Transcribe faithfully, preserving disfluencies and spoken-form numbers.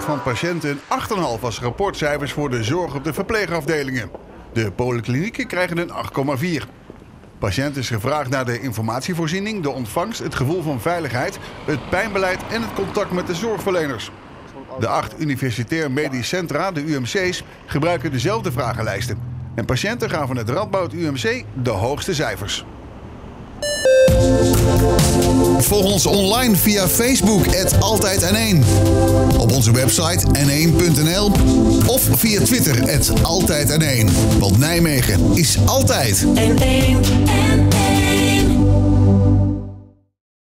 van patiënten een acht komma vijf als rapportcijfers voor de zorg op de verpleegafdelingen. De polyklinieken krijgen een acht komma vier. Patiënt is gevraagd naar de informatievoorziening, de ontvangst, het gevoel van veiligheid, het pijnbeleid en het contact met de zorgverleners. De acht universitair medisch centra, de U M C's, gebruiken dezelfde vragenlijsten. En patiënten gaan van het Radboud U M C de hoogste cijfers. Volg ons online via Facebook, at Altijd N één. Op onze website n één punt n l of via Twitter, at Altijd N één. Want Nijmegen is altijd N één.